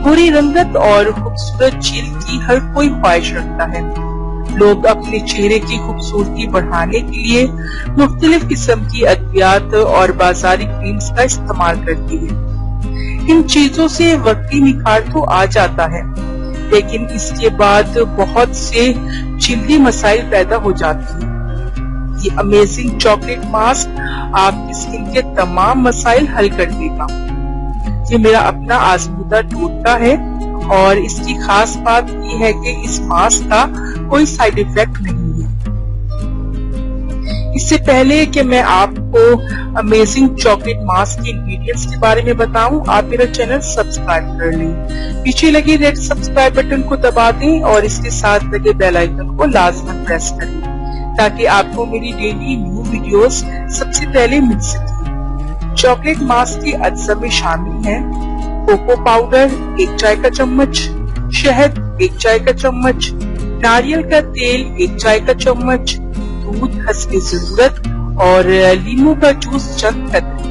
गोरी रंगत और खूबसूरत झील की हर कोई ख्वाहिश रखता है। लोग अपने चेहरे की खूबसूरती बढ़ाने के लिए मुख्तलिफ किस्म की अद्वियात और बाजारी क्रीम्स का इस्तेमाल करती है। इन चीजों से वक्ती निखार तो आ जाता है, लेकिन इसके बाद बहुत से जिल्दी मसाइल पैदा हो जाते हैं। ये अमेजिंग चॉकलेट मास्क आपकी स्किन के तमाम मसाइल हल कर देगा। ये मेरा अपना आजमूदा टोटका है और इसकी खास बात ये है कि इस मास्क का कोई साइड इफेक्ट नहीं है। इससे पहले कि मैं आपको अमेजिंग चॉकलेट मास्क के इंग्रेडिएंट्स के बारे में बताऊं, आप मेरा चैनल सब्सक्राइब कर लें। पीछे लगे रेड सब्सक्राइब बटन को दबा दें और इसके साथ लगे बेल आइकन को लाजमन प्रेस करें ताकि आपको मेरी डेली न्यू वीडियोस सबसे पहले मिल सके। चॉकलेट मास्क के अज्जा में शामिल हैं कोको पाउडर 1 चाय का चम्मच, शहद 1 चाय का चम्मच, नारियल का तेल 1 चाय का चम्मच, दूध हस्बे जरूरत और लीमू का जूस चंद कतरे।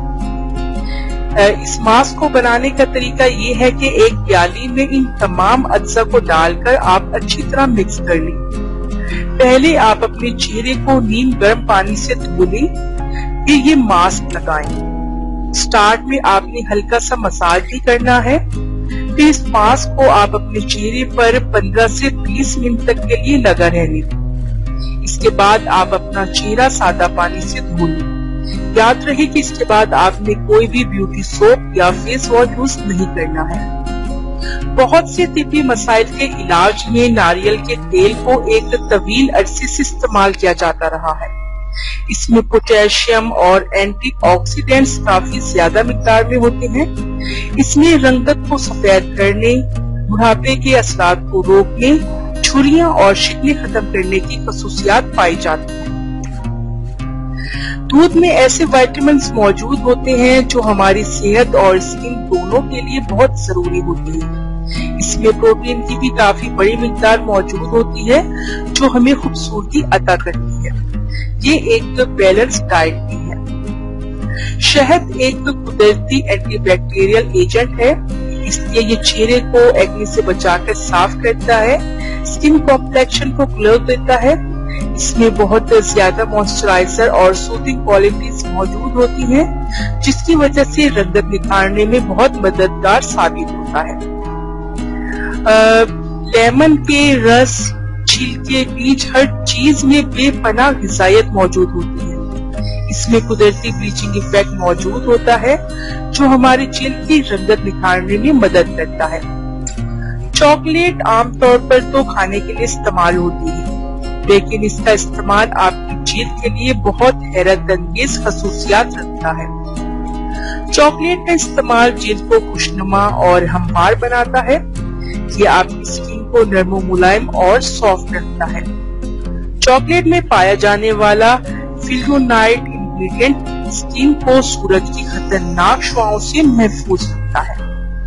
इस मास्क को बनाने का तरीका ये है कि एक प्याली में इन तमाम अज्जा को डालकर आप अच्छी तरह मिक्स कर लें। पहले आप अपने चेहरे को नीम गर्म पानी से धो लें, फिर ये मास्क लगाएं। स्टार्ट में आपने हल्का सा मसाज भी करना है। फिर इस मास्क को आप अपने चेहरे पर 15 से 20 मिनट तक के लिए लगा रहने दें। इसके बाद आप अपना चेहरा सादा पानी से धो लें। याद रहे कि इसके बाद आपने कोई भी ब्यूटी सोप या फेस वॉश यूज नहीं करना है। बहुत से तिब्बी मसाइल के इलाज में नारियल के तेल को एक तवील अरसे से इस्तेमाल किया जाता रहा है। इसमें पोटेशियम और एंटीऑक्सीडेंट्स काफी ज्यादा मिकदार में होते हैं। इसमें रंगत को सफेद करने, बुढ़ापे के असरात को रोकने, झुर्रियां और शिकने खत्म करने की खसूसियात पाई जाती हैं। दूध में ऐसे विटामिन मौजूद होते हैं जो हमारी सेहत और स्किन दोनों के लिए बहुत जरूरी होती है। इसमें प्रोटीन की भी काफी बड़ी मिकदार मौजूद होती है जो हमें खूबसूरती अता करती है। ये एक बैलेंस डाइट भी है। शहद एक कुदरती एंटीबैक्टीरियल एजेंट है, इसलिए ये चेहरे को एक्ने से बचाकर साफ करता है, स्किन कॉम्प्लेक्शन को ग्लो देता है। इसमें बहुत ज्यादा मॉइस्चराइजर और सूदिंग क्वालिटीज मौजूद होती हैं, जिसकी वजह से रंगत निखारने में बहुत मददगार साबित होता है। लेमन के रस, छिलके, बीज, हर चीज में बेपनाह ग़िज़ायत मौजूद होती है। इसमें कुदरती ब्लीचिंग इफेक्ट मौजूद होता है जो हमारे जिल्द की रंगत निखारने में मदद करता है। चॉकलेट आमतौर पर तो खाने के लिए इस्तेमाल होती है, लेकिन इसका इस्तेमाल आपकी जिल्द के लिए बहुत हैरत अंगेज खसूसियात रखता है। चॉकलेट का इस्तेमाल जिल्द को खुशनुमा और हमवार बनाता है। ये आपकी स्किन को नरम मुलायम और सॉफ्ट रखता है। चॉकलेट में पाया जाने वाला फ्लेवोनॉइड इंग्रेडिएंट स्किन को सूरज की खतरनाक शुआओं से महफूज रखता है।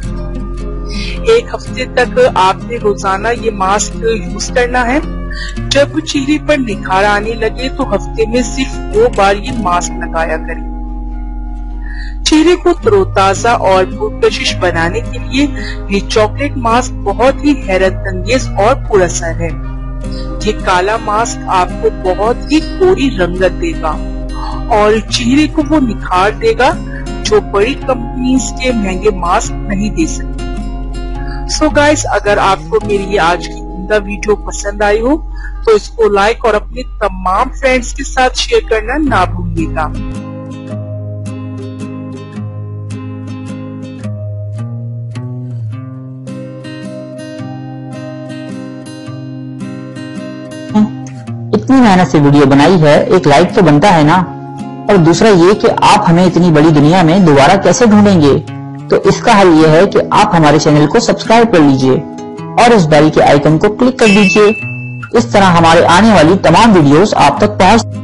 1 हफ्ते तक आपने रोजाना ये मास्क यूज करना है। जब चेहरे पर निखार आने लगे तो हफ्ते में सिर्फ 2 बार ये मास्क लगाया करें। चेहरे को तरोताजा और पुरकशिश बनाने के लिए ये चॉकलेट मास्क बहुत ही हैरत अंगेज और पुरअसर है। ये काला मास्क आपको बहुत ही गोरी रंगत देगा और चेहरे को वो निखार देगा जो बड़ी कंपनीज के महंगे मास्क नहीं दे सकती। सो गाइस, अगर आपको मेरी ये आज की उम्दा वीडियो पसंद आई हो तो इसको लाइक और अपने तमाम फ्रेंड्स के साथ शेयर करना ना भूलिएगा। इतनी मेहनत से वीडियो बनाई है, एक लाइक तो बनता है ना। और दूसरा ये कि आप हमें इतनी बड़ी दुनिया में दोबारा कैसे ढूंढेंगे, तो इसका हल ये है कि आप हमारे चैनल को सब्सक्राइब कर लीजिए और इस बेल के आइकन को क्लिक कर दीजिए। इस तरह हमारे आने वाली तमाम वीडियोस आप तक पहुंच